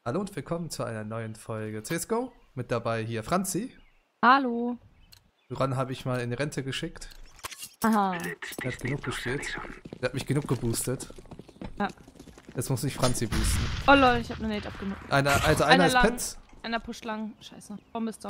Hallo und willkommen zu einer neuen Folge CSGO. Mit dabei hier Franzi. Hallo. Ron habe ich mal in die Rente geschickt. Aha. Der hat genug gespielt. Der hat mich genug geboostet. Ja. Jetzt muss ich Franzi boosten. Oh lol, ich habe eine Nate abgemacht. Einer ist lang. Pets. Einer pusht lang. Scheiße. Bombe ist down.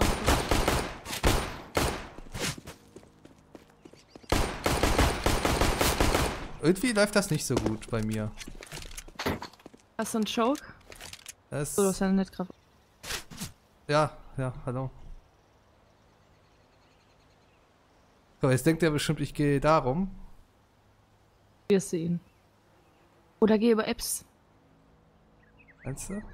Irgendwie läuft das nicht so gut bei mir. Hast du einen Choke? Das, So, du hast ja eine Netkraft. ja, hallo. So, jetzt denkt er bestimmt, ich gehe darum. Wir sehen. Oder geh über Apps. Meinst du?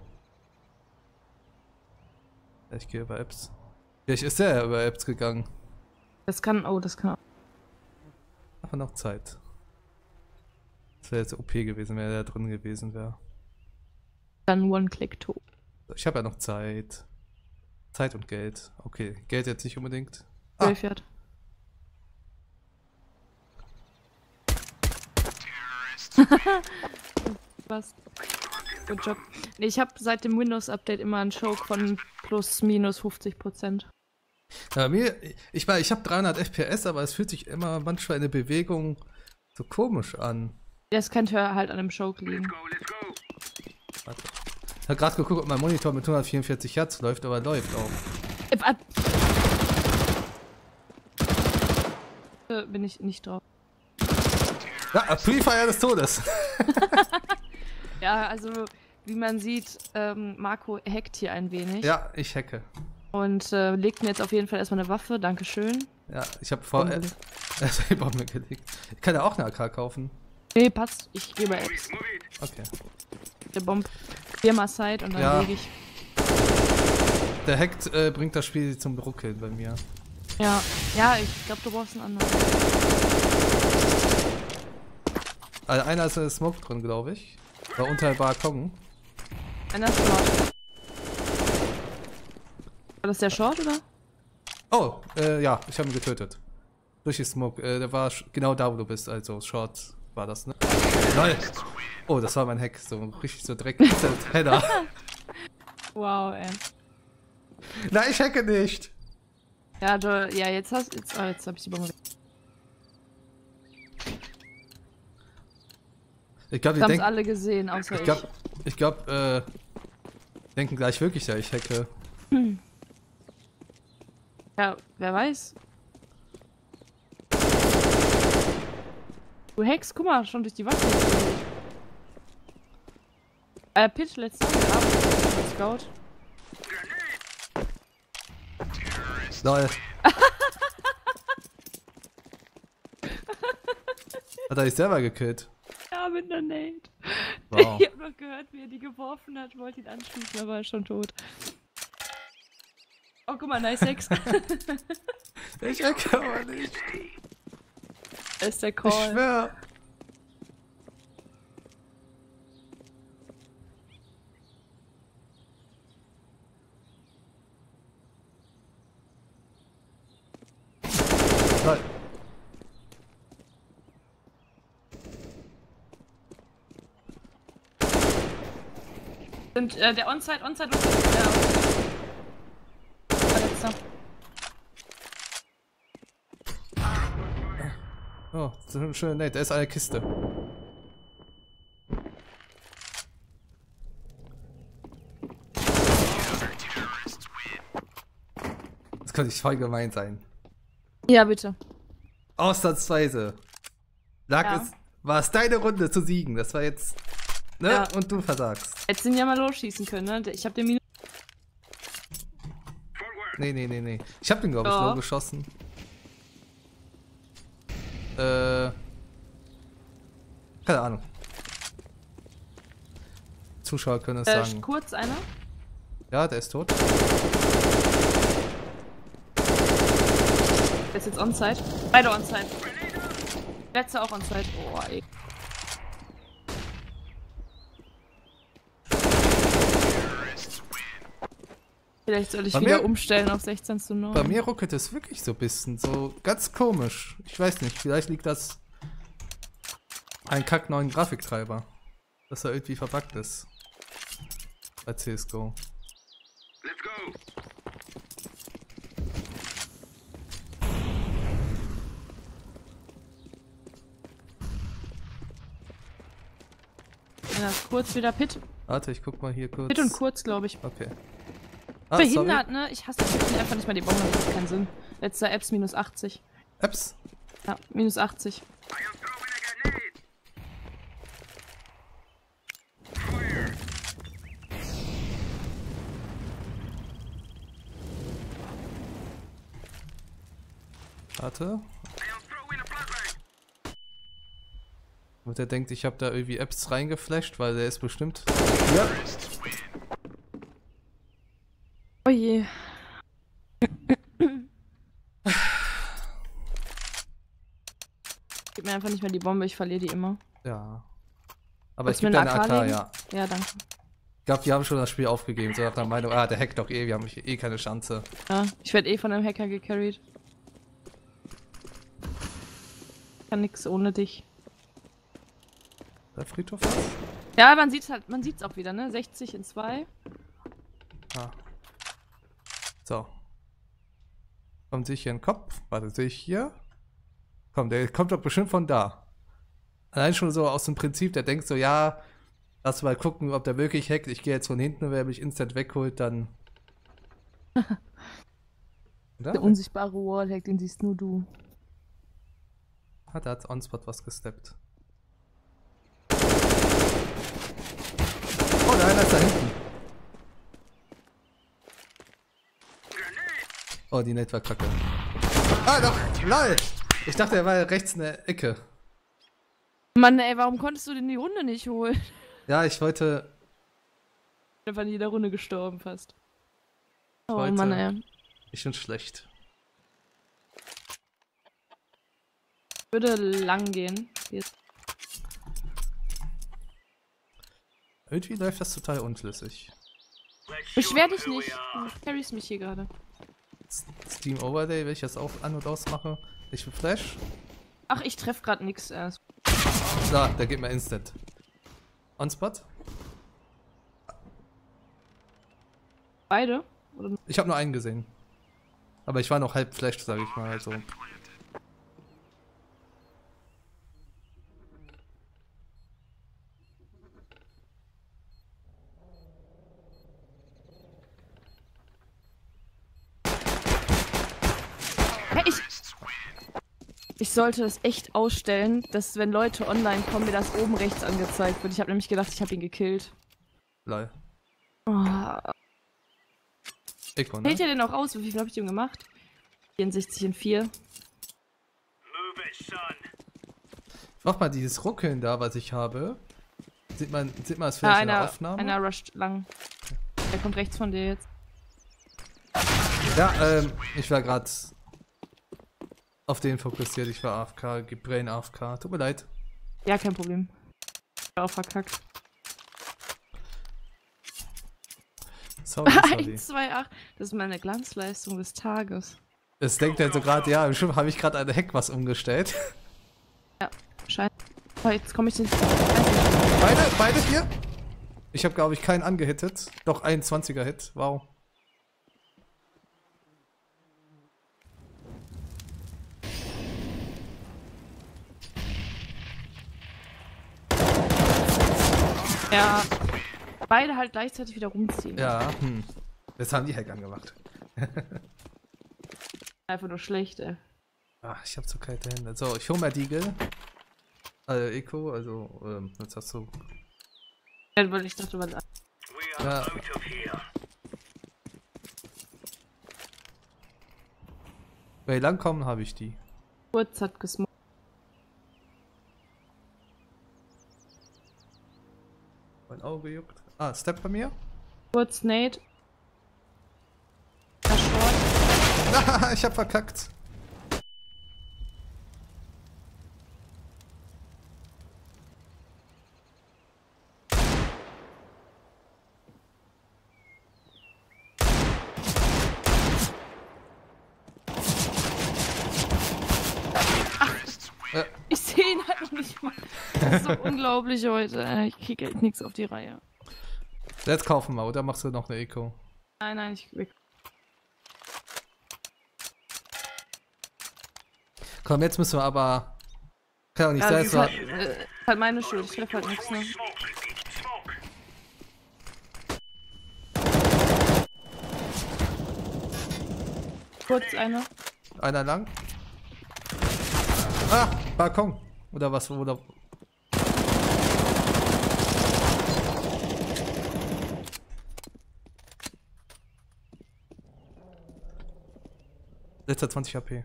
Ja, ich gehe über Apps. Vielleicht ist er ja über Apps gegangen. Das kann. Oh, das kann. Aber noch Zeit. Das wäre jetzt OP gewesen, wenn er da drin gewesen wäre. Dann One-Click-To. Ich habe ja noch Zeit. Zeit und Geld. Okay, Geld jetzt nicht unbedingt. Graveyard. Was? Good job. Nee, ich habe seit dem Windows-Update immer einen Choke von plus minus 50%. Bei mir, ich meine, ich habe 300 FPS, aber es fühlt sich immer manchmal in der Bewegung so komisch an. Das könnte halt an dem Choke liegen. Warte. Ich habe gerade geguckt, ob mein Monitor mit 144 Hertz läuft, aber läuft auch. Bin ich nicht drauf. Ja, Pre-Fire des Todes. Ja, also wie man sieht, Marco hackt hier ein wenig. Ja, ich hacke. Und legt mir jetzt auf jeden Fall erstmal eine Waffe, dankeschön. Ja, ich habe vor... Also, ich brauche mir gelegt. Ich kann ja auch eine AK kaufen. Nee, passt, ich gehe bei Apps. Okay. Der Bomb viermal Side und dann Ja. lege ich. Der Hackt bringt das Spiel zum Ruckeln bei mir. Ja, ja, ich glaube, du brauchst einen anderen. Also einer ist in der Smoke drin, glaube ich. Da unter der Balkon. Einer ist Short. War das der Short, oder? Oh, ja, ich habe ihn getötet. Durch die Smoke. Der war genau da, wo du bist. Also, Short war das, ne? Nein! Oh, das war mein Hack. So richtig so Dreck. Header. Wow, ey. Nein, ich hacke nicht! Ja, ja, jetzt hast jetzt habe ich die Bombe. Ich glaube, die Das haben denken. alle gesehen, außer Ich glaube, denken gleich wirklich, ja, ich hacke. Ja, wer weiß. Du hackst, guck mal, schon durch die Waffe. Pitch, let's go. Scout. Lol. Hat er sich selber gekillt? Ja, mit einer Nate. Wow. Ich hab noch gehört, wie er die geworfen hat, wollte ihn anschließen, aber er ist schon tot. Oh, guck mal, nice Sex. Ich hacke aber nicht. Das ist der Ich Call. schwör. Lol. Und der Onside. Ja. Letzter. Oh, so eine schöne Nate. Da ist eine Kiste. Das könnte nicht voll gemein sein. Ja, bitte. Ausnahmsweise. Ja. War es deine Runde zu siegen. Das war jetzt. Ne? Ja. Und du versagst. Hättest du ihn ja mal losschießen können, ne? Ich hab den Minus. Nee. Ich hab den, glaube ich, Doch. low geschossen. Keine Ahnung. Zuschauer können es sagen. Kurz einer. Ja, der ist tot. Der ist jetzt Onside. Beide Onside. Letzter auch Onside. Oh, ey. Vielleicht soll ich Bei wieder mir- umstellen auf 16:9. Bei mir ruckelt es wirklich so ein bisschen. So ganz komisch. Ich weiß nicht, vielleicht liegt das ein kack neuen Grafiktreiber. Dass er irgendwie verbuggt ist. Bei CSGO. Let's go. Ja, kurz wieder Pit. Warte, ich guck mal hier kurz. Pit und kurz, glaube ich. Okay. Behindert, sorry. ne? Ich hasse das. Ich finde einfach nicht mal die Bombe, das hat keinen Sinn. Letzter Apps minus 80. Apps? Ja, minus 80. I am throwing a grenade. Fire. Warte. I am throwing a flashbang. Und der denkt, ich habe da irgendwie Apps reingeflasht, weil der ist bestimmt. Ja. Oh je. Gib mir einfach nicht mehr die Bombe, ich verliere die immer. Ja. Aber Willst ich du gebe mir deine eine AK, AK ja. Ja, danke. Ich glaube, die haben schon das Spiel aufgegeben. So nach der Meinung, der hackt doch eh, wir haben eh keine Chance. Ja, ich werde eh von einem Hacker gecarried. Kann nix ohne dich. Der Friedhof? Ja, man sieht's halt, man sieht's auch wieder, ne? 60 in 2. Ah. So. Kommt sich hier ein Kopf. Warte, sehe ich hier? Komm, der kommt doch bestimmt von da. Allein schon so aus dem Prinzip, der denkt so, ja, lass mal gucken, ob der wirklich hackt. Ich gehe jetzt von hinten und wer mich instant wegholt, dann. Der unsichtbare Wallhack, den siehst nur du. Hat er hat Onspot was gesteppt. Oh, der einer ist da hinten. Oh, die Net war kacke. Ah, doch, lol. Ich dachte, er war rechts in der Ecke. Mann, ey, warum konntest du denn die Runde nicht holen? Ja, ich wollte. Einfach in jeder Runde gestorben fast. Oh Heute- Mann, ey. Ich bin schlecht. Ich würde lang gehen. Jetzt. Irgendwie läuft das total unflüssig. Beschwer dich nicht. Du carryst mich hier gerade. Steam Overlay, wenn ich das auch an- und ausmache. Ich will Flash. Ach, ich treff gerade nix erst. Da, der geht mir instant. On-Spot? Beide? Oder? Ich habe nur einen gesehen. Aber ich war noch halb Flash, sage ich mal. Also. Hey, ich sollte das echt ausstellen, dass wenn Leute online kommen, mir das oben rechts angezeigt wird. Ich habe nämlich gedacht, ich habe ihn gekillt. Lol. Oh. Echo, ne? Hält ihr denn auch aus? Wie viel habe ich dem gemacht? 64 in 4. Move it, son. Mach mal dieses Ruckeln da, was ich habe. Sieht man das Ja, vielleicht in der Aufnahme? einer rusht lang. Der kommt rechts von dir jetzt. Ja, ich war gerade auf den fokussiert. Ich war AFK, Brain AFK. Tut mir leid. Ja, kein Problem. Ich war auch verkackt. Sorry, sorry. 128. Das ist meine Glanzleistung des Tages. Es denkt er so gerade, ja, bestimmt habe ich gerade eine Hack was umgestellt. Scheiße. Oh, jetzt komme ich nicht. Beide hier? Ich habe, glaube ich, keinen angehittet. Doch, 21er Hit. Wow. Ja. Beide halt gleichzeitig wieder rumziehen. Ja, Das haben die Hack angemacht. Einfach nur schlecht, ey. Ach, ich habe so kalte Hände. So, ich hole mal Deagle. Eco, also, jetzt hast du. Ja, weil ich dachte, weil. We are Ja. out of here. Bei langkommen habe ich die. Kurz hat gesmoked. Mein Auge juckt. Ah, Step bei mir? Kurz Nate. Ja, Short. Ich hab verkackt. Ich sehe ihn halt noch nicht mal. Das ist so unglaublich heute. Ich kriege echt nichts auf die Reihe. Jetzt kaufen wir, oder machst du noch eine Eco? Nein, nein, ich. Komm, jetzt müssen wir aber. Kann doch nicht Ja, sein, das es ist war. halt meine Schuld. Ich treffe halt nichts, ne? Smoke. Smoke. Kurz eine. Einer lang. Ah, Balkon. Oder was? Oder. Letzter 20 HP.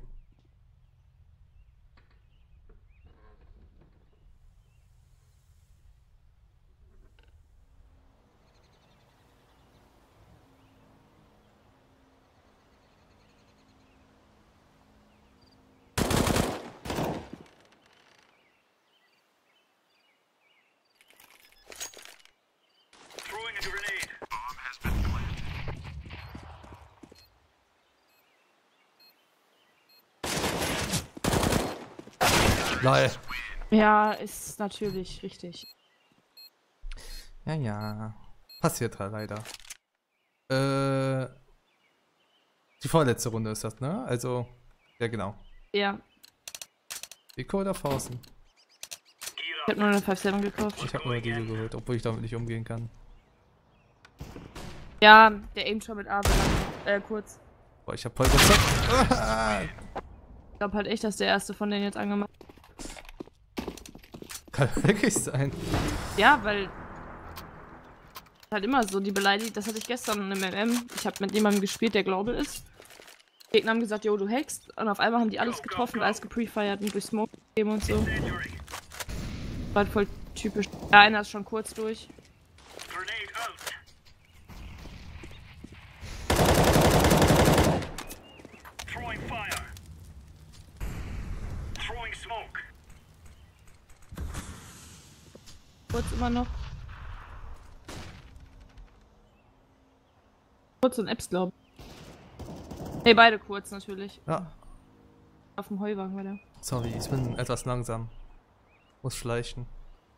Throwing a grenade. Bomb has been planted. Lol. Ja, ist natürlich richtig. Ja, ja. Passiert halt leider. Die vorletzte Runde ist das, ne? Also, ja genau. Ja, Eco oder Fausten? ich hab nur eine 5-7 gekauft. Ich habe nur diese geholt, obwohl ich damit nicht umgehen kann. Ja, der aimt schon mit A kurz. Boah, ich hab voll gezockt. Ah! Ich glaube halt echt, dass der erste von denen jetzt angemacht hat. Kann wirklich sein. Ja, weil. Halt immer so, die beleidigt. Das hatte ich gestern im MM. Ich habe mit jemandem gespielt, der Global ist. Die Gegner haben gesagt, yo, du hackst. Und auf einmal haben die alles getroffen, alles geprefeiert und durch Smoke gegeben und so. War halt voll typisch. Ja, einer ist schon kurz durch. Grenade out. Throwing fire. Throwing smoke. Kurz immer noch. Kurz und Apps, glaube ich. Ne, beide kurz natürlich. Ja, Auf dem Heuwagen war der. sorry, ich bin etwas langsam. Muss schleichen.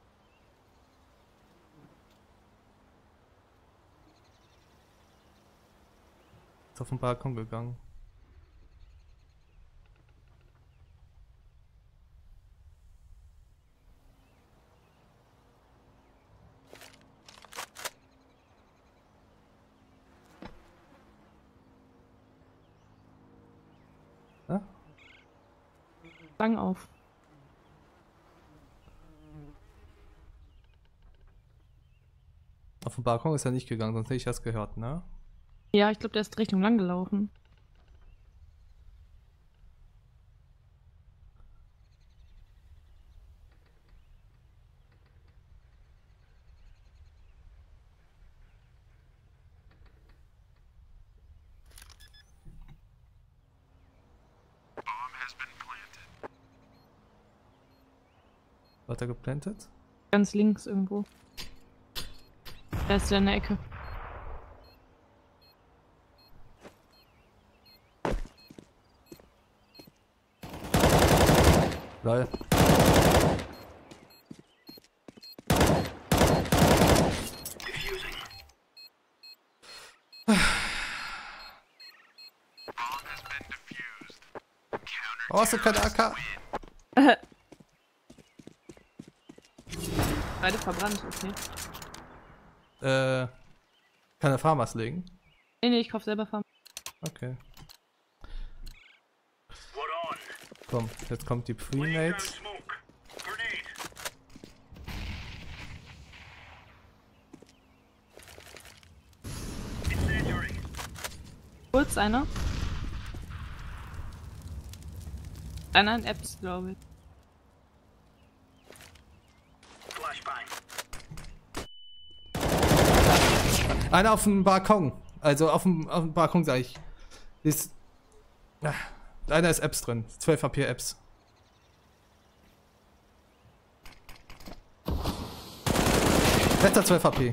Ist auf den Balkon gegangen. Ja? Lang auf. Auf den Balkon ist er nicht gegangen, sonst hätte ich das gehört, ne? Ja, ich glaube, der ist Richtung lang gelaufen. Bomb has been planted. Hat er geplantet? Ganz links irgendwo. Der ist in der Ecke. Lol. Diffusing. Bomb has been defused. Counter. Oh, hast du keine AK? Beide verbrannt, okay. Kann er Farmers legen? Nee, ich kauf selber Farm. Okay. What on? Komm, jetzt kommt die Laying down Pre-Mate. smoke. Grenade. Incendiary. Kurz einer. Einer in Apps, glaube ich. Flashbang. Einer auf dem Balkon. Also auf dem Balkon, sag ich. Ist. Einer ist Apps drin. 12 HP Apps. Letzter 12 HP.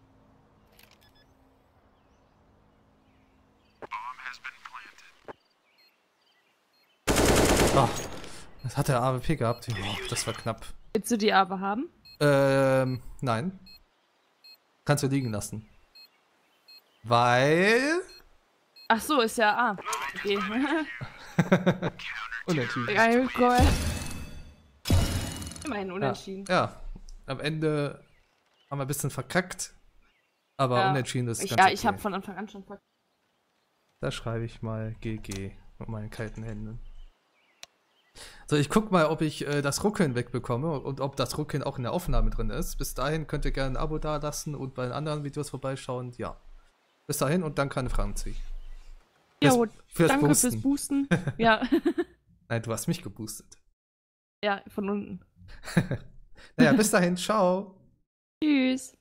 Bomb has been planted. Oh, das hat der AWP gehabt. Oh, das war knapp. Willst du die aber haben? Nein. Kannst du liegen lassen. Weil... Ach so, ist ja A. Okay. Unentschieden. Geil, cool. Immerhin unentschieden. Ja, am Ende haben wir ein bisschen verkackt. Aber Ja. unentschieden ist ganz Ja, okay. ich habe von Anfang an schon verkackt. Da schreibe ich mal GG mit meinen kalten Händen. So, ich guck mal, ob ich das Ruckeln wegbekomme und ob das Ruckeln auch in der Aufnahme drin ist. Bis dahin könnt ihr gerne ein Abo dalassen und bei den anderen Videos vorbeischauen. Ja. Bis dahin und dann keine Fragen zu. Jo, Fürs danke Boosten. fürs Boosten. Ja. Nein, du hast mich geboostet. Ja, von unten. Naja, bis dahin. Ciao. Tschüss.